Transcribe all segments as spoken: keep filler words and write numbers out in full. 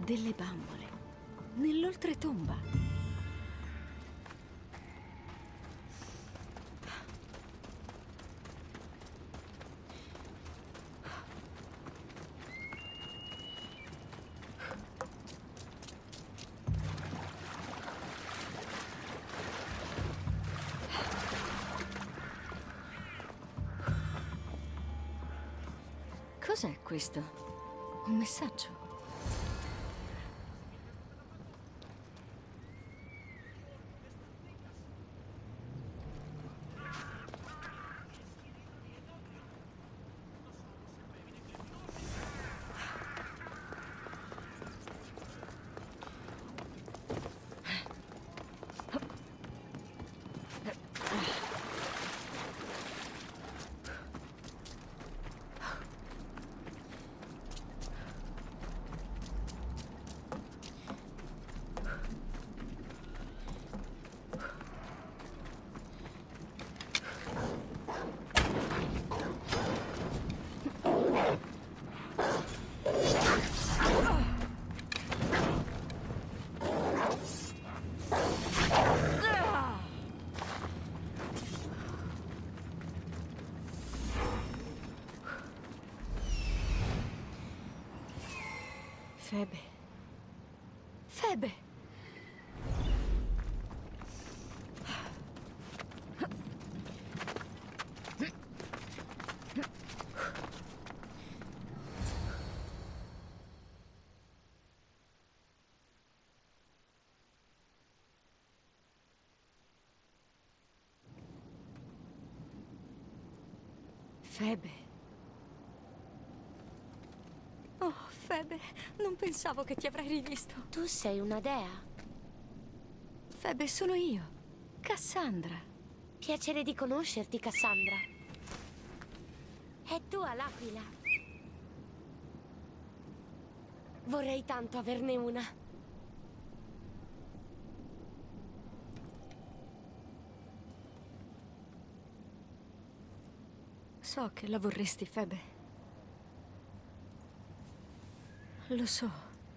Delle bambole. Nell'oltretomba. Cos'è questo? Un messaggio? Febe. Febe! Febe. Oh, Febe, non pensavo che ti avrei rivisto. Tu sei una dea? Febe, sono io, Cassandra. Piacere di conoscerti, Cassandra. È tua l'aquila. Vorrei tanto averne una. So che la vorresti, Febe. Lo so.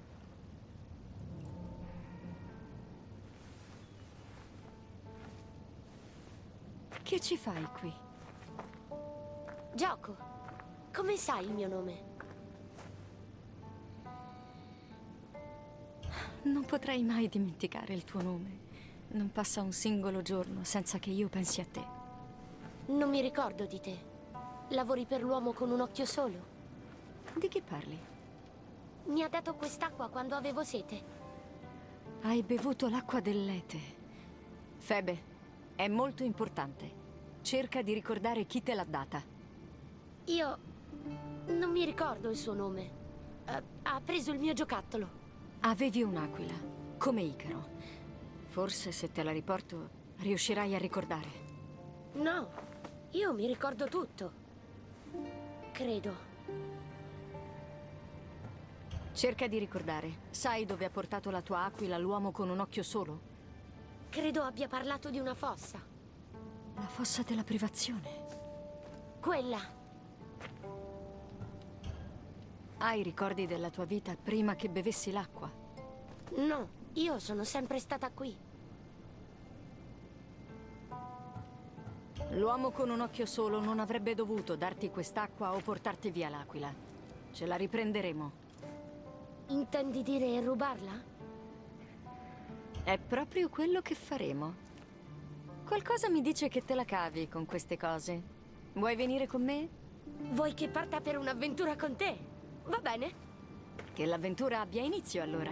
Che ci fai qui? Gioco. Come sai il mio nome? Non potrei mai dimenticare il tuo nome. Non passa un singolo giorno senza che io pensi a te. Non mi ricordo di te. Lavori per l'uomo con un occhio solo? Di che parli? Mi ha dato quest'acqua quando avevo sete. Hai bevuto l'acqua dell'Ete. Febe, è molto importante. Cerca di ricordare chi te l'ha data. Io non mi ricordo il suo nome. Uh, ha preso il mio giocattolo. Avevi un'aquila, come Icaro. Forse se te la riporto riuscirai a ricordare. No, io mi ricordo tutto. Credo. Cerca di ricordare. Sai dove ha portato la tua aquila l'uomo con un occhio solo? Credo abbia parlato di una fossa. La fossa della privazione. Quella. Hai ricordi della tua vita prima che bevessi l'acqua? No, io sono sempre stata qui. L'uomo con un occhio solo non avrebbe dovuto darti quest'acqua o portarti via l'aquila. Ce la riprenderemo. Intendi dire rubarla? È proprio quello che faremo. Qualcosa mi dice che te la cavi con queste cose. Vuoi venire con me? Vuoi che parta per un'avventura con te? Va bene. Che l'avventura abbia inizio, allora.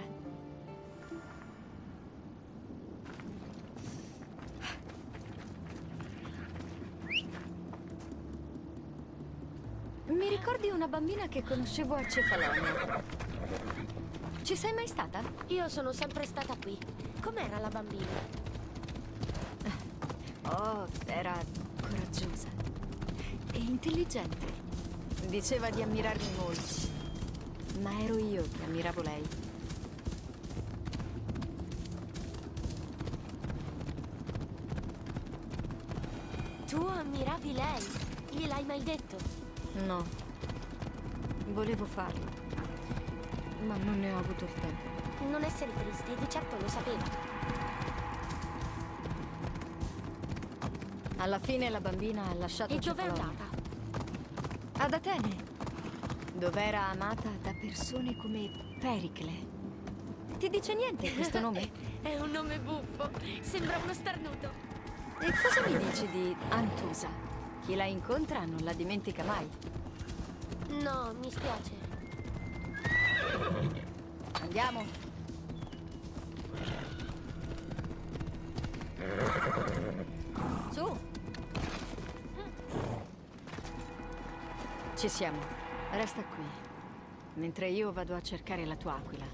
Mi ricordi una bambina che conoscevo a Cefalonia? Ci sei mai stata? Io sono sempre stata qui. Com'era la bambina? Oh, era coraggiosa e intelligente. Diceva di ammirarmi molto, ma ero io che ammiravo lei. Tu ammiravi lei? Gliel'hai mai detto? No, volevo farlo. ma non ne ho avuto il tempo. Non essere triste, di certo lo sapeva. Alla fine la bambina ha lasciato E dov'è Cefalonia. andata? Ad Atene, dove era amata da persone come Pericle. Ti dice niente questo nome? È un nome buffo. Sembra uno starnuto. E cosa mi dici di Antusa? Chi la incontra non la dimentica mai. No, mi spiace. Andiamo. Su. Ci siamo. Resta qui, mentre io vado a cercare la tua aquila.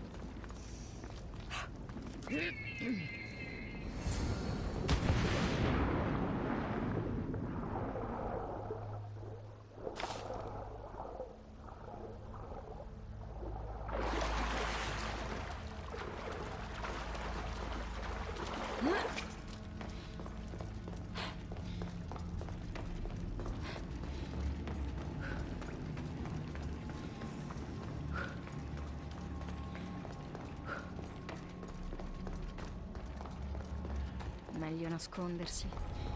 Meglio nascondersi.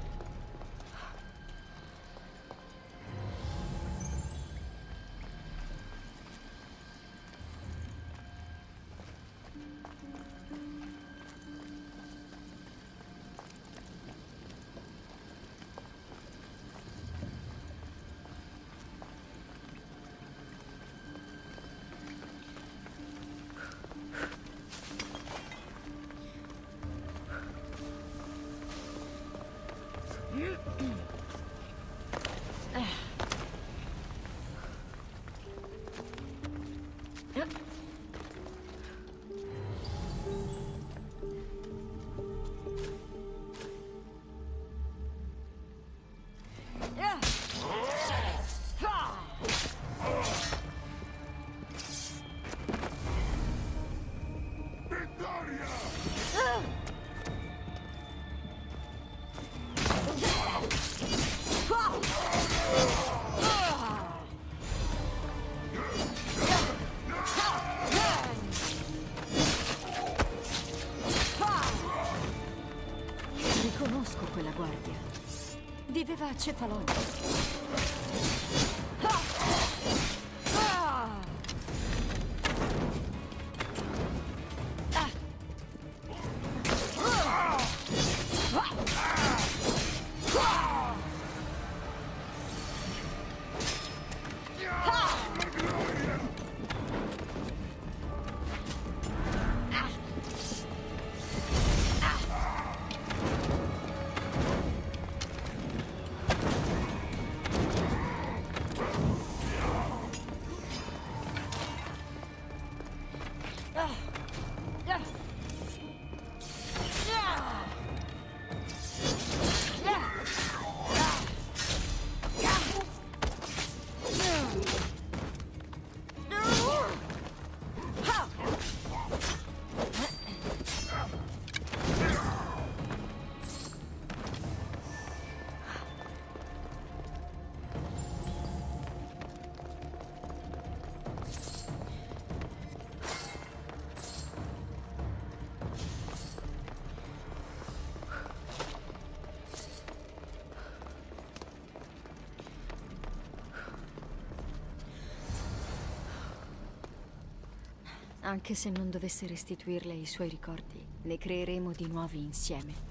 Riconosco quella guardia. Viveva a Cefalonia. Anche se non dovesse restituirle i suoi ricordi, ne creeremo di nuovi insieme.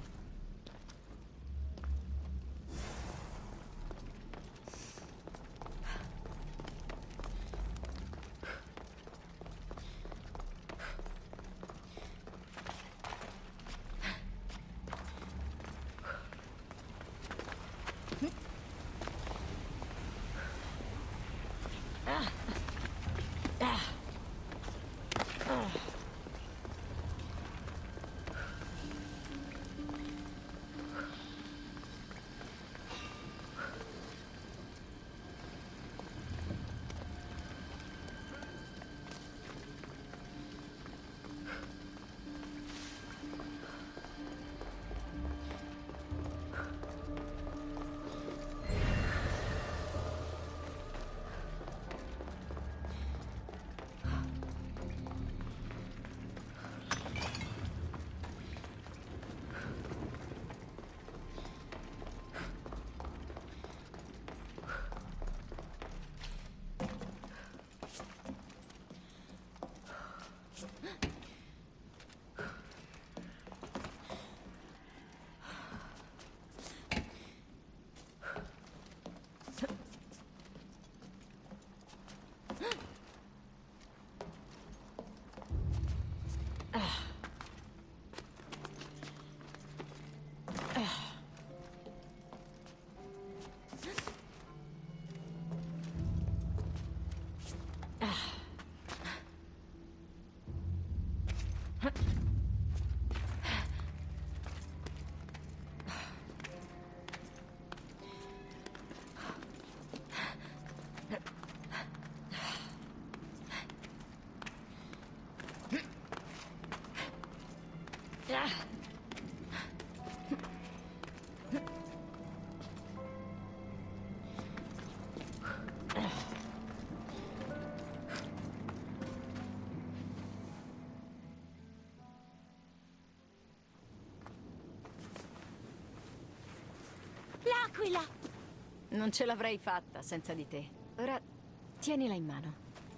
Aquila! Non ce l'avrei fatta senza di te. Ora, tienila in mano.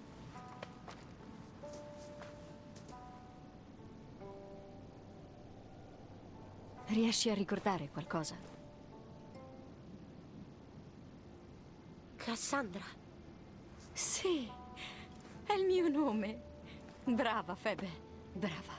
Riesci a ricordare qualcosa? Cassandra. Sì, è il mio nome. Brava, Febe, brava.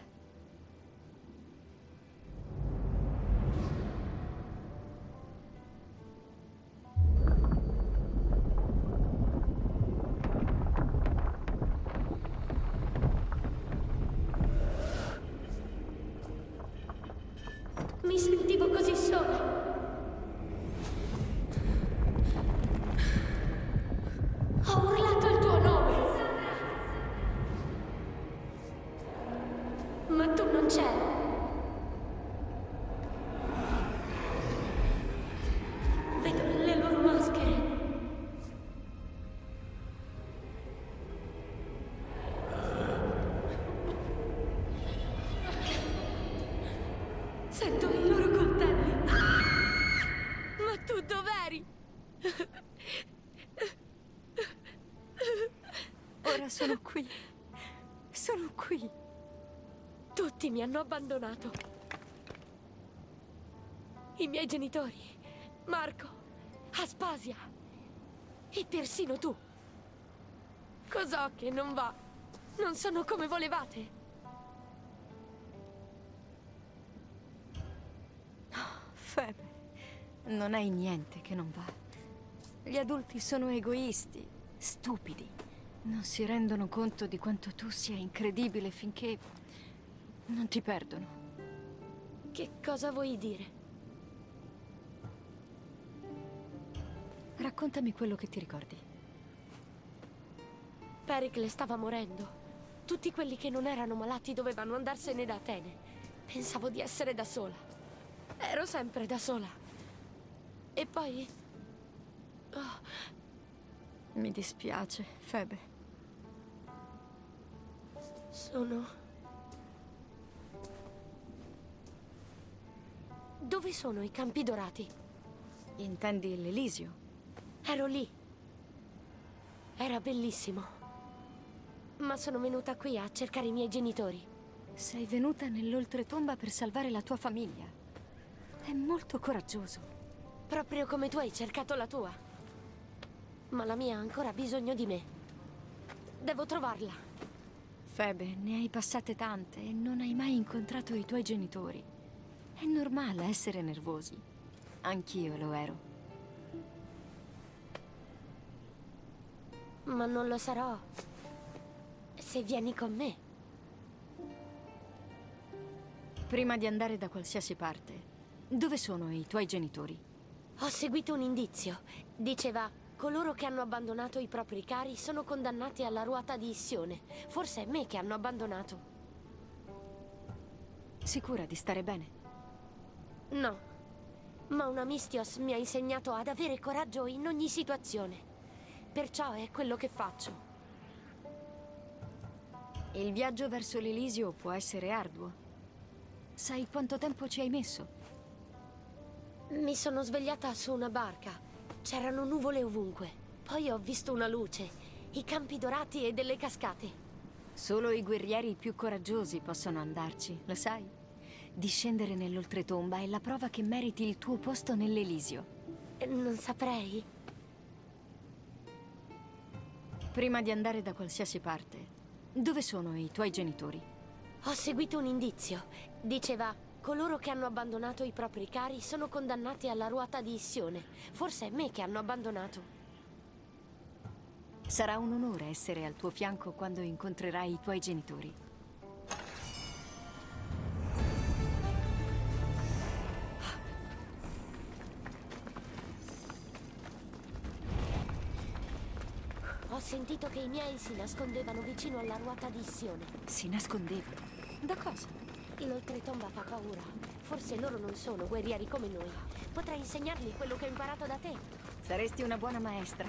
Mi sentivo così sola. Ho urlato il tuo nome. Ma tu non c'eri. Vedo le loro maschere. Sento i loro coltelli. Ma tu dov'eri? Ora sono qui. Sono qui. Tutti mi hanno abbandonato. I miei genitori, Marco, Aspasia e persino tu. Cos'ho che non va? Non sono come volevate. Febe, non hai niente che non va. Gli adulti sono egoisti, stupidi. Non si rendono conto di quanto tu sia incredibile finché non ti perdono. Che cosa vuoi dire? Raccontami quello che ti ricordi. Pericle stava morendo. Tutti quelli che non erano malati dovevano andarsene da Atene. Pensavo di essere da sola. Ero sempre da sola. E poi... Oh. Mi dispiace, Febe. Sono... Dove sono i Campi Dorati? Intendi l'Elisio? Ero lì. Era bellissimo. Ma sono venuta qui a cercare i miei genitori. Sei venuta nell'oltretomba per salvare la tua famiglia. È molto coraggioso. Proprio come tu hai cercato la tua. Ma la mia ha ancora bisogno di me. Devo trovarla. Febe, ne hai passate tante e non hai mai incontrato i tuoi genitori. È normale essere nervosi. Anch'io lo ero. Ma non lo sarò se vieni con me. Prima di andare da qualsiasi parte, dove sono i tuoi genitori? Ho seguito un indizio. Diceva: coloro che hanno abbandonato i propri cari sono condannati alla ruota di Issione. Forse è me che hanno abbandonato. Sicura di stare bene? No, ma una Mistios mi ha insegnato ad avere coraggio in ogni situazione. Perciò è quello che faccio. Il viaggio verso l'Elisio può essere arduo. Sai quanto tempo ci hai messo? Mi sono svegliata su una barca. C'erano nuvole ovunque. Poi ho visto una luce, i Campi Dorati e delle cascate. Solo i guerrieri più coraggiosi possono andarci, lo sai? Discendere nell'oltretomba è la prova che meriti il tuo posto nell'Elisio. Non saprei. Prima di andare da qualsiasi parte, dove sono i tuoi genitori? Ho seguito un indizio. Diceva: coloro che hanno abbandonato i propri cari sono condannati alla ruota di Issione. Forse è me che hanno abbandonato. Sarà un onore essere al tuo fianco quando incontrerai i tuoi genitori. Ho sentito che i miei si nascondevano vicino alla ruota di Issione. Si nascondevano? Da cosa? L'oltretomba fa paura. Forse loro non sono guerrieri come noi. Potrei insegnargli quello che ho imparato da te. Saresti una buona maestra.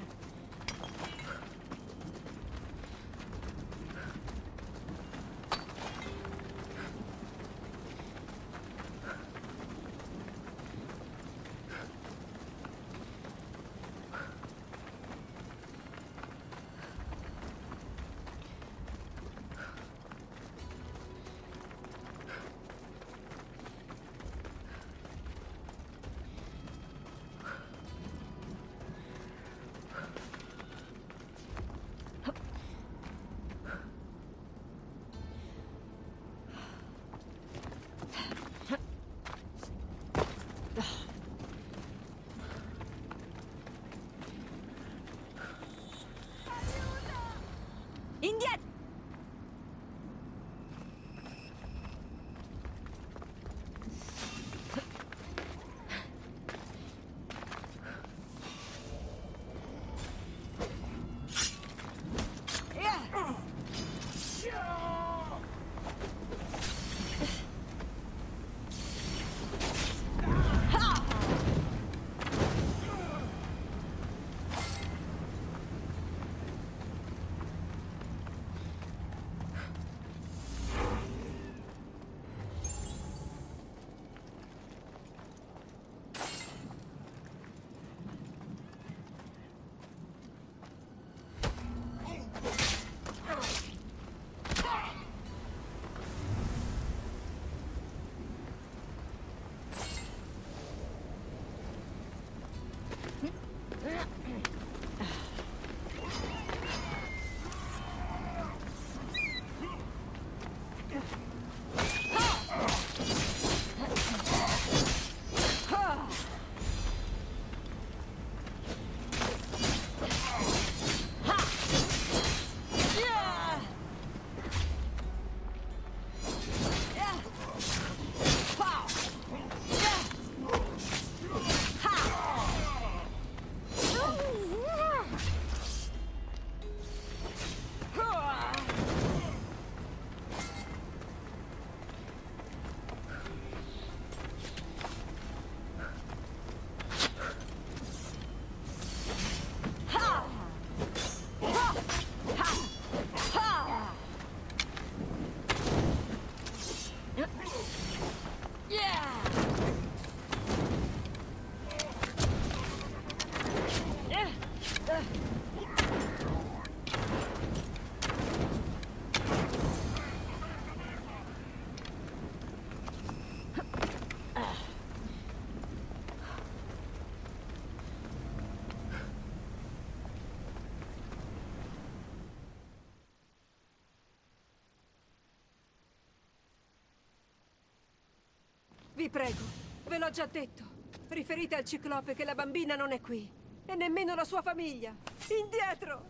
Vi prego, ve l'ho già detto. Riferite al Ciclope che la bambina non è qui. E nemmeno la sua famiglia. Indietro!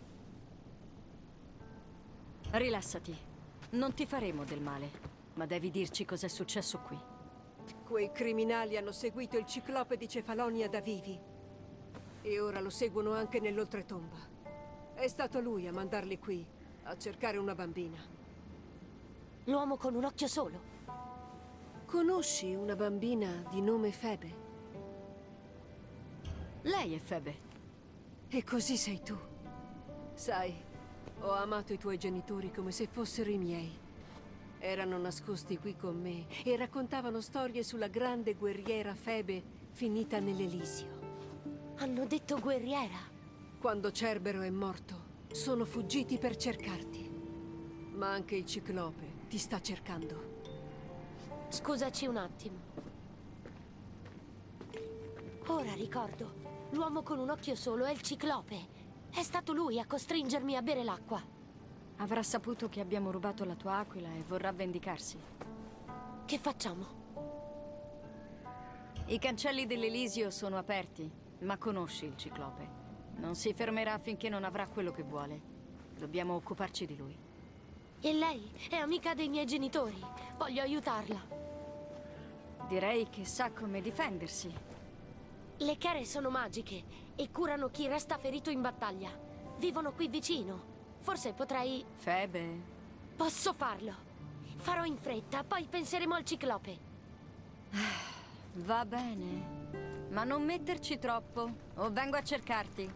Rilassati. Non ti faremo del male. Ma devi dirci cos'è successo qui. Quei criminali hanno seguito il Ciclope di Cefalonia da Vivi. E ora lo seguono anche nell'oltretomba. È stato lui a mandarli qui, a cercare una bambina. L'uomo con un occhio solo. Conosci una bambina di nome Febe? Lei è Febe. E così sei tu. Sai, ho amato i tuoi genitori come se fossero i miei. Erano nascosti qui con me e raccontavano storie sulla grande guerriera Febe finita nell'Elisio. Hanno detto guerriera. Quando Cerbero è morto, sono fuggiti per cercarti. Ma anche il Ciclope ti sta cercando. Scusaci un attimo. Ora ricordo. L'uomo con un occhio solo è il Ciclope. È stato lui a costringermi a bere l'acqua. Avrà saputo che abbiamo rubato la tua aquila e vorrà vendicarsi. Che facciamo? I cancelli dell'Elisio sono aperti, ma conosci il Ciclope. Non si fermerà finché non avrà quello che vuole. Dobbiamo occuparci di lui. E lei è amica dei miei genitori. Voglio aiutarla. Direi che sa come difendersi. Le Kere sono magiche e curano chi resta ferito in battaglia. Vivono qui vicino. Forse potrei... Febe? Posso farlo. Farò in fretta, poi penseremo al Ciclope. Va bene. Ma non metterci troppo, o vengo a cercarti.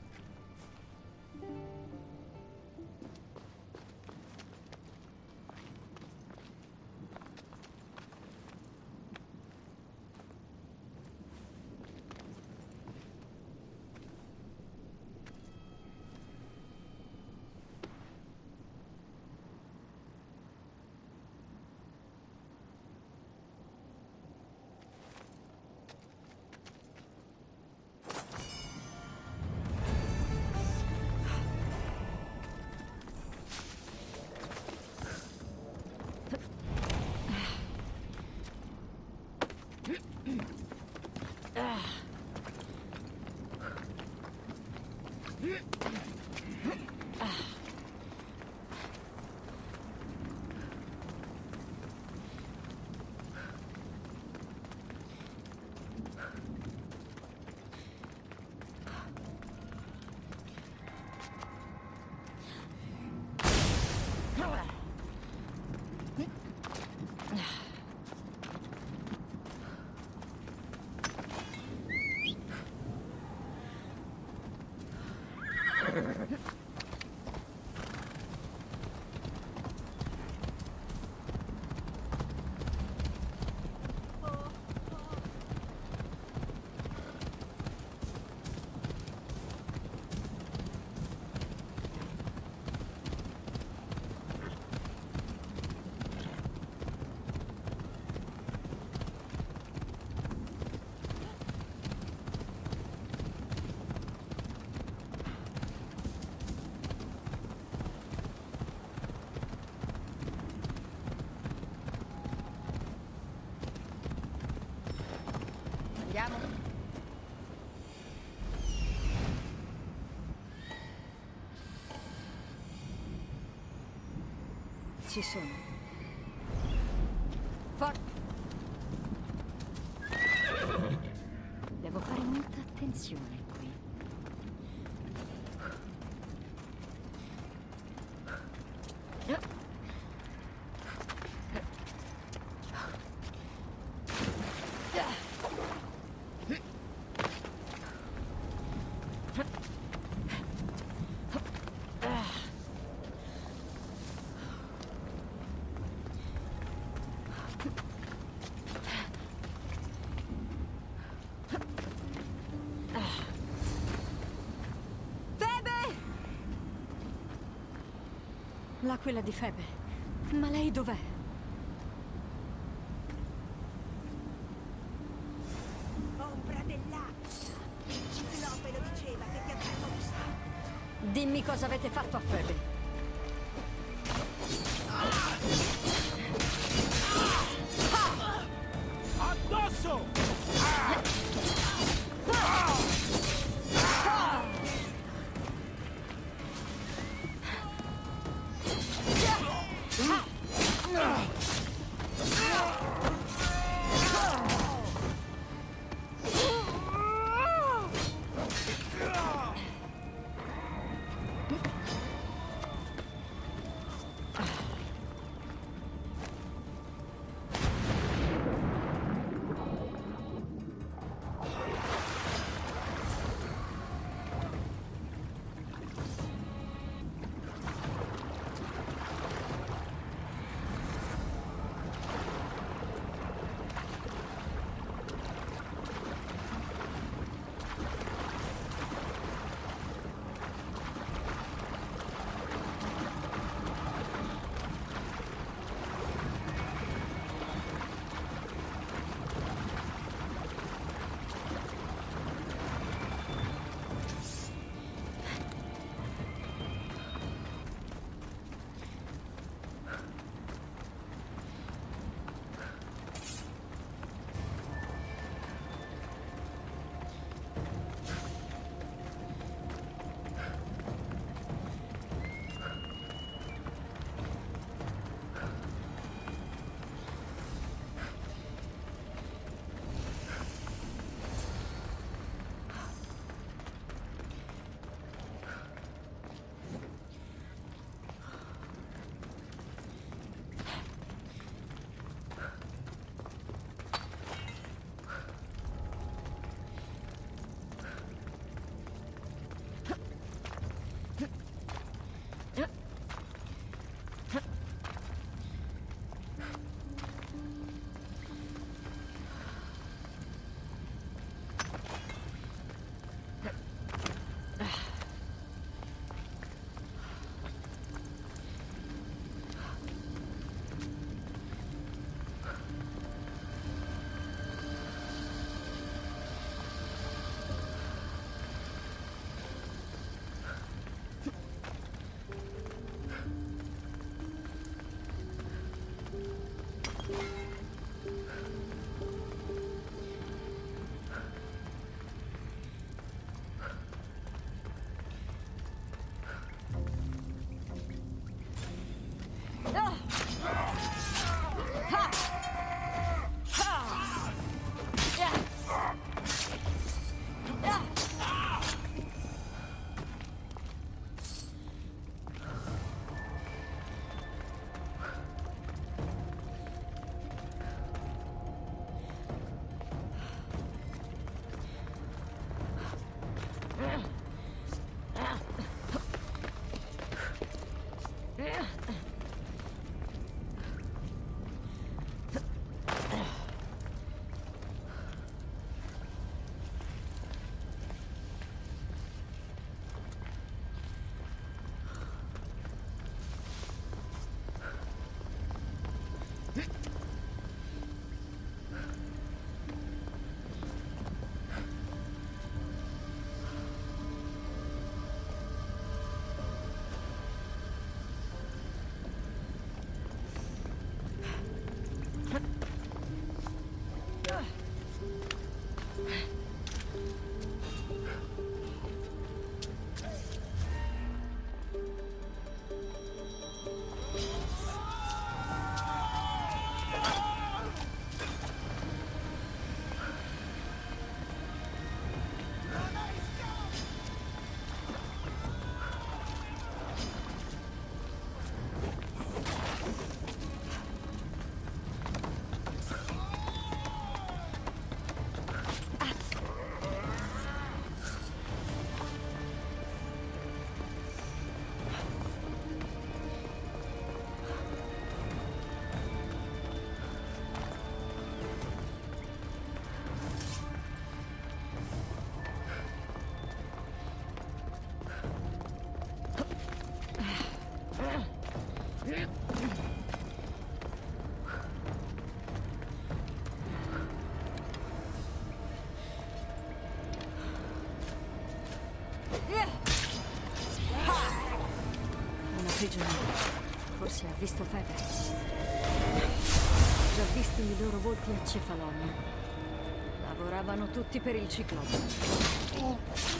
Andiamo. Ci sono. Forza. Devo fare molta attenzione qui. L'aquila di Febe. Ma lei dov'è? Ombra dell'acqua. Il Ciclope lo diceva che ti avremmo visto. Dimmi cosa avete fatto a Febe. Addosso! prigionieri. Forse ha visto Febe. Già visti i loro volti a Cefalonia. Lavoravano tutti per il Ciclope.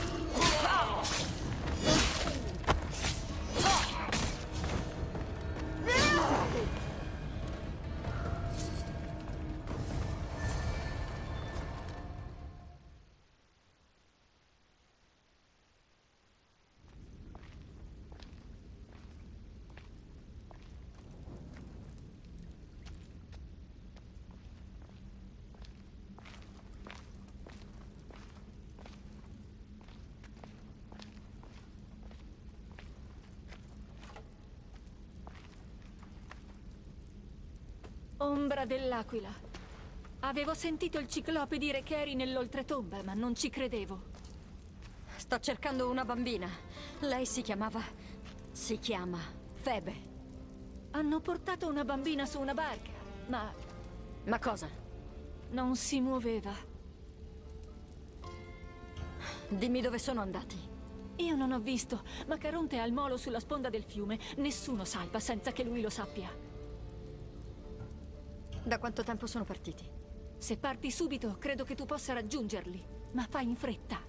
Ombra dell'Aquila. Avevo sentito il Ciclope dire che eri nell'oltretomba, ma non ci credevo. Sto cercando una bambina. Lei si chiamava... si chiama Febe. Hanno portato una bambina su una barca, ma Ma cosa? non si muoveva. Dimmi dove sono andati. Io non ho visto, ma Caronte è al molo sulla sponda del fiume. Nessuno salpa senza che lui lo sappia. Da quanto tempo sono partiti? Se parti subito, credo che tu possa raggiungerli, ma fai in fretta.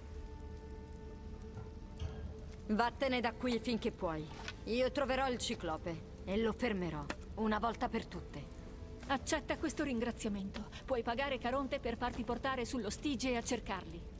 Vattene da qui finché puoi. Io troverò il Ciclope e lo fermerò, una volta per tutte. Accetta questo ringraziamento. Puoi pagare Caronte per farti portare sullo Stige a cercarli.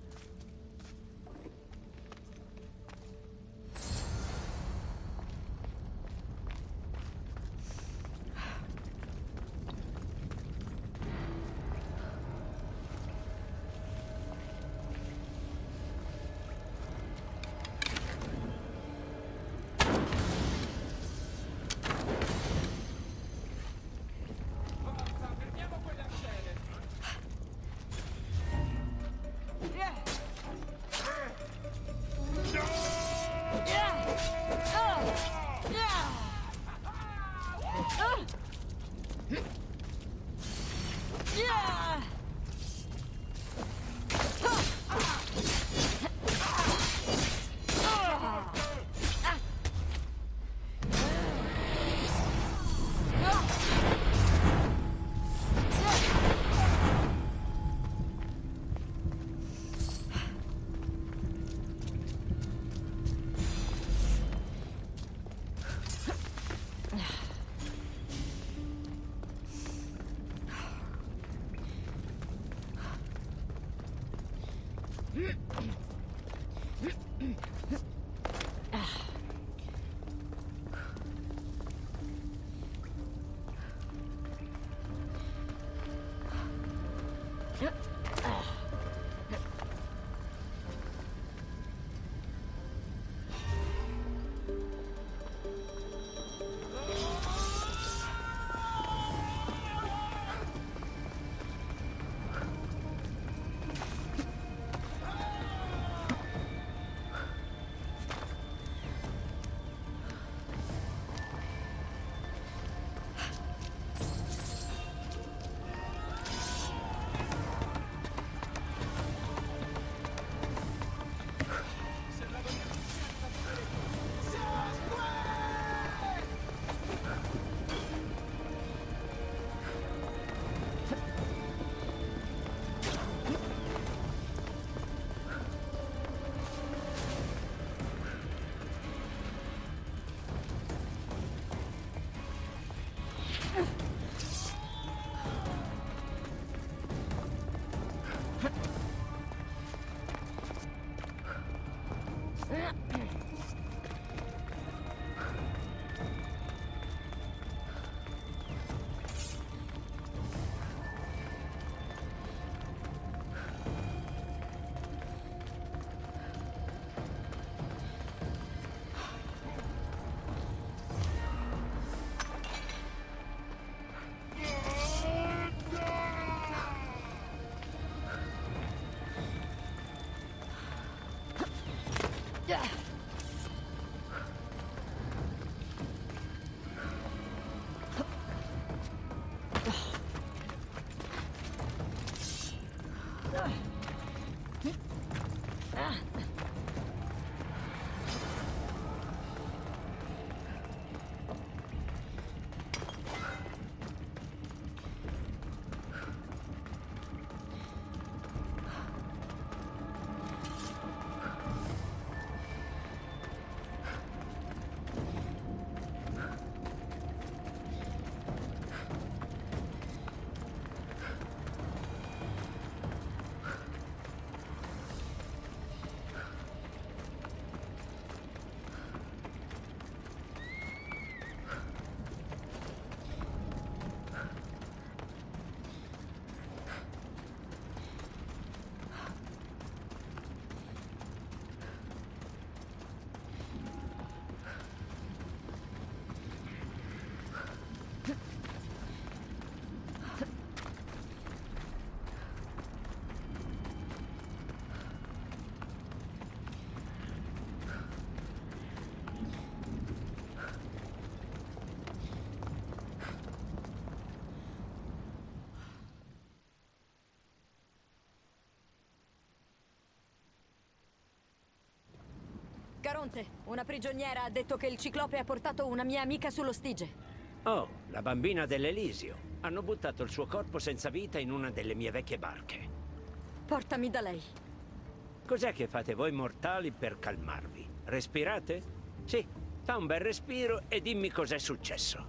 Caronte, una prigioniera ha detto che il Ciclope ha portato una mia amica sullo Stige. Oh, la bambina dell'Elisio. Hanno buttato il suo corpo senza vita in una delle mie vecchie barche. Portami da lei. Cos'è che fate voi mortali per calmarvi? Respirate? Sì, fa un bel respiro e dimmi cos'è successo.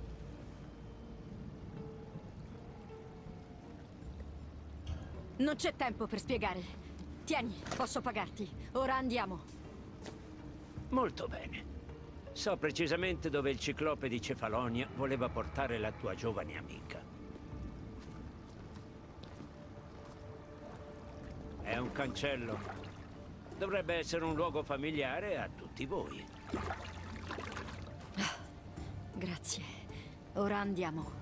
Non c'è tempo per spiegare. Tieni, posso pagarti. Ora andiamo. Molto bene. So precisamente dove il Ciclope di Cefalonia voleva portare la tua giovane amica. È un cancello. Dovrebbe essere un luogo familiare a tutti voi. Grazie. Ora andiamo.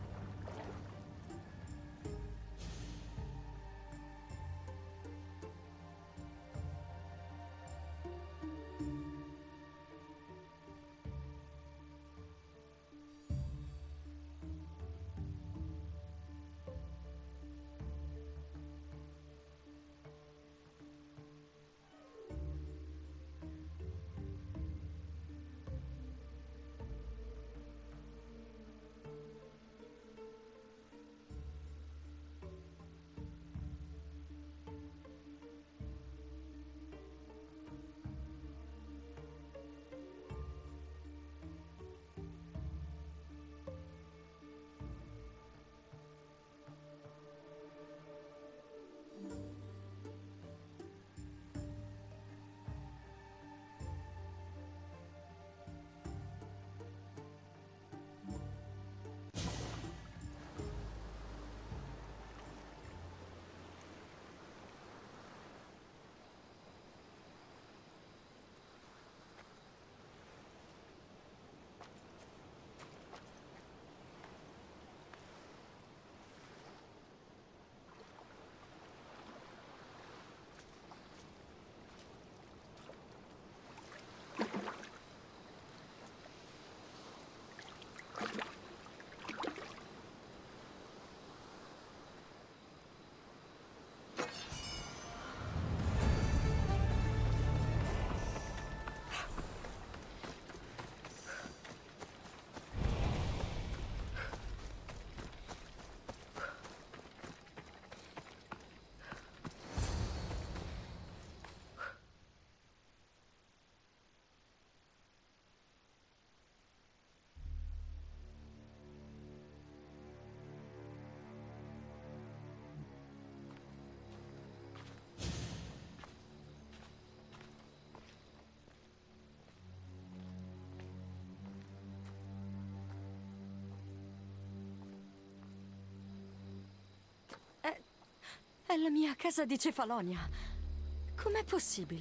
È la mia casa di Cefalonia. Com'è possibile?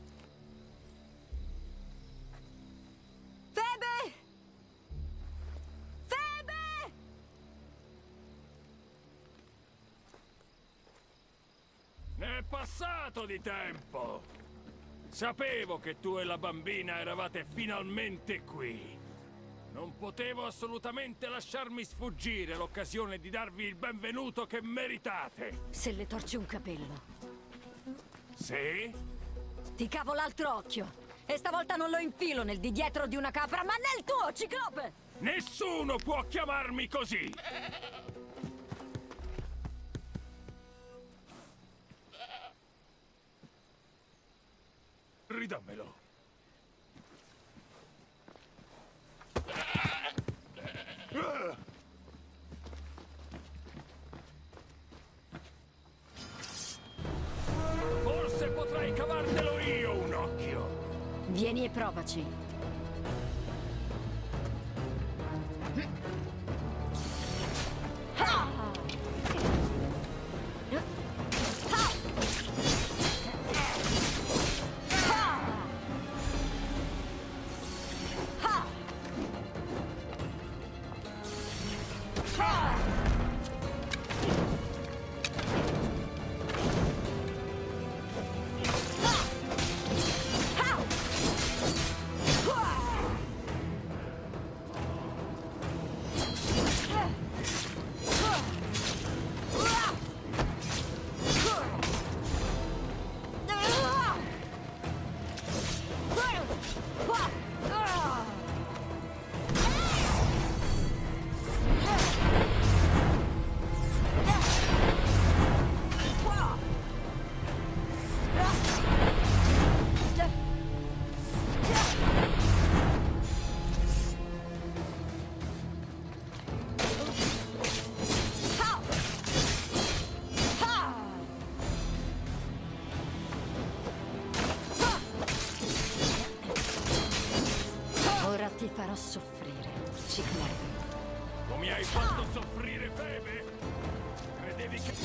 Febe! Febe! Ne è passato di tempo! Sapevo che tu e la bambina eravate finalmente qui. Non potevo assolutamente lasciarmi sfuggire l'occasione di darvi il benvenuto che meritate. Se le torci un capello. Sì? Ti cavo l'altro occhio. E stavolta non lo infilo nel di dietro di una capra, ma nel tuo, Ciclope! Nessuno può chiamarmi così! Ridammelo. Forse potrei cavartelo io un occhio. Vieni e provaci. farò soffrire, Ciclope. Come hai fatto soffrire Febe? Credevi che...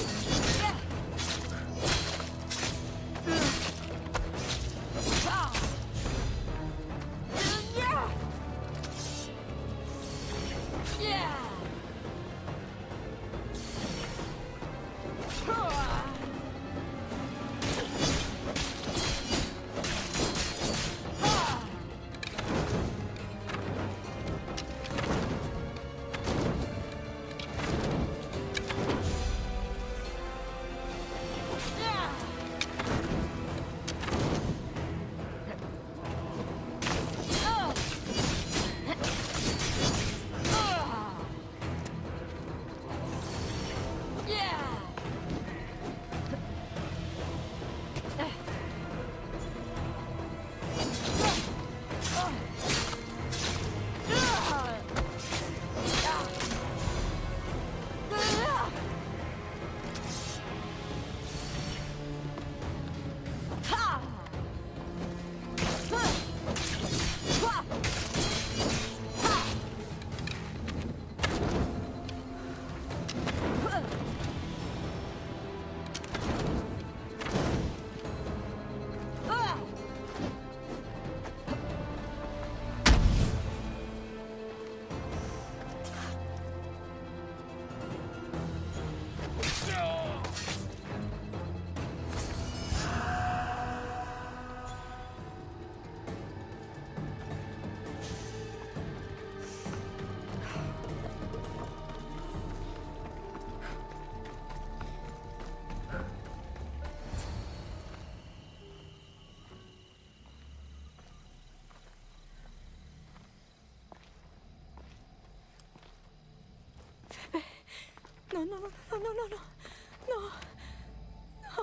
No, no, no, no, no, no, no, no, no.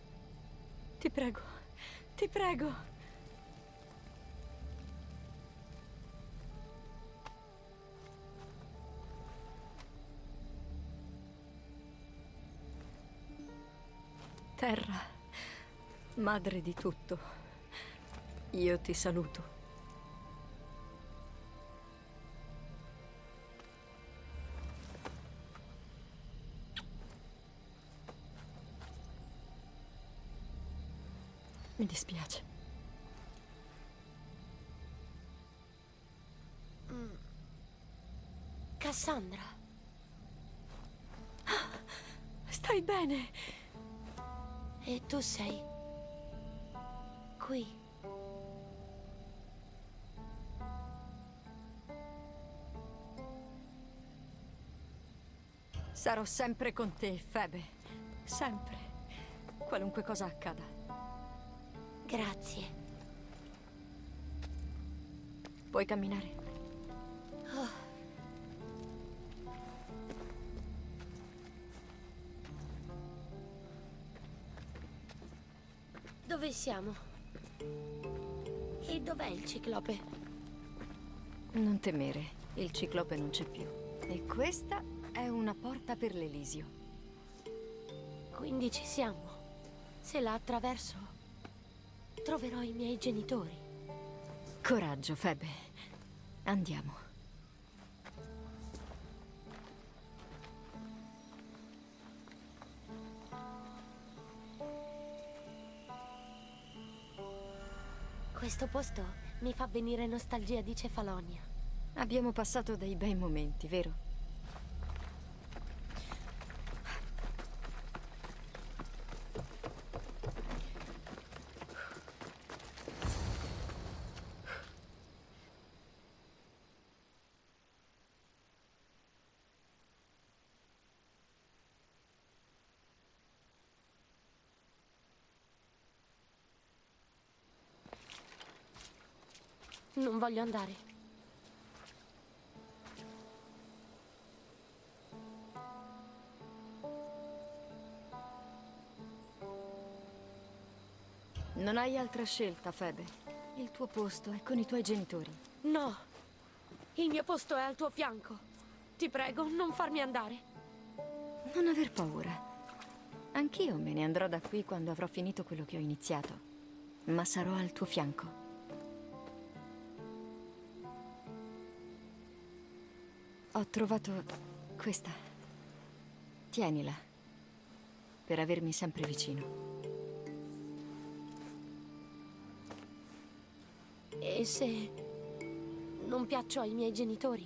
Ti prego, ti prego. Terra, madre di tutto, io ti saluto. Mi dispiace. Mm. Cassandra. Stai bene? E tu sei qui. Sarò sempre con te, Febe. Sempre. Qualunque cosa accada. Grazie. Puoi camminare? Oh. Dove siamo? E dov'è il ciclope? Non temere, il ciclope non c'è più. E questa è una porta per l'Elisio. Quindi ci siamo. Se la attraverso, troverò i miei genitori. Coraggio, Febe. Andiamo. Questo posto mi fa venire nostalgia di Cefalonia. Abbiamo passato dei bei momenti, vero? Non voglio andare. Non hai altra scelta, Febe. Il tuo posto è con i tuoi genitori. No! Il mio posto è al tuo fianco. Ti prego, non farmi andare. Non aver paura. Anch'io me ne andrò da qui quando avrò finito quello che ho iniziato. Ma sarò al tuo fianco. Ho trovato questa. Tienila, per avermi sempre vicino. E se non piaccio ai miei genitori?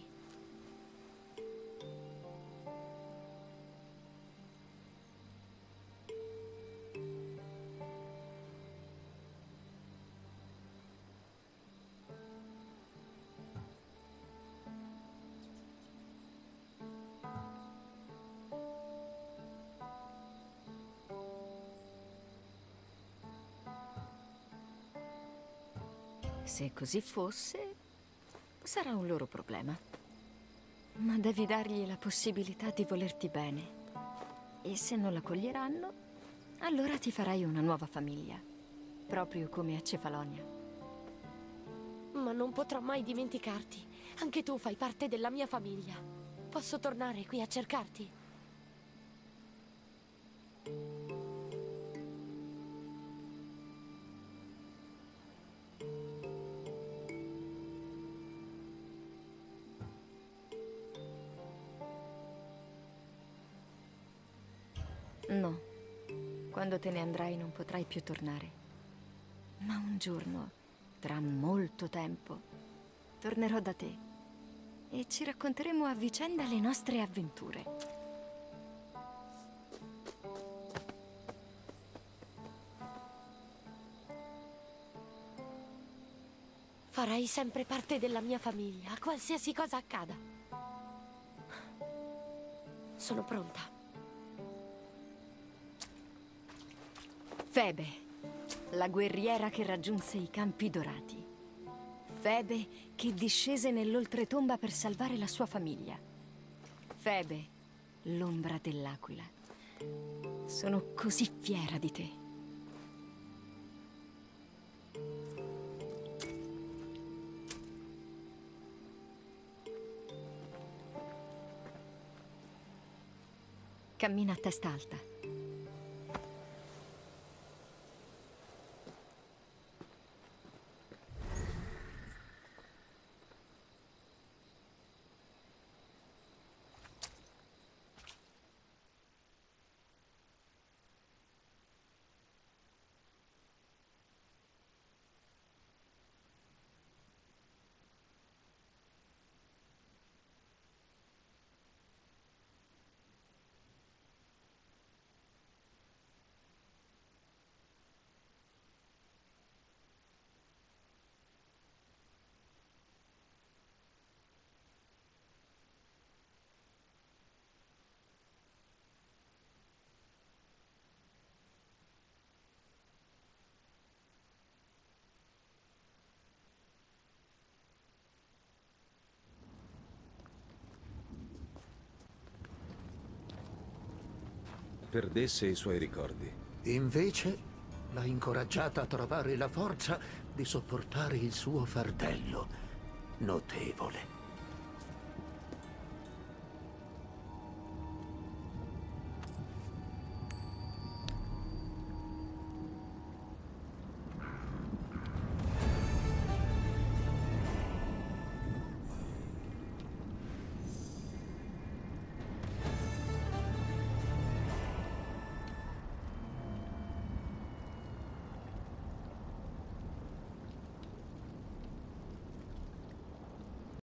Se così fosse, sarà un loro problema. Ma devi dargli la possibilità di volerti bene. E se non la coglieranno, allora ti farai una nuova famiglia. Proprio come a Cefalonia. Ma non potrò mai dimenticarti. Anche tu fai parte della mia famiglia. Posso tornare qui a cercarti? No, quando te ne andrai non potrai più tornare. Ma un giorno, tra molto tempo, tornerò da te e ci racconteremo a vicenda le nostre avventure. Farai sempre parte della mia famiglia, qualsiasi cosa accada. Sono pronta. Febe, la guerriera che raggiunse i Campi Dorati. Febe che discese nell'oltretomba per salvare la sua famiglia. Febe, l'ombra dell'aquila. Sono così fiera di te. Cammina a testa alta. Perdesse i suoi ricordi. Invece l'ha incoraggiata a trovare la forza di sopportare il suo fardello. Notevole.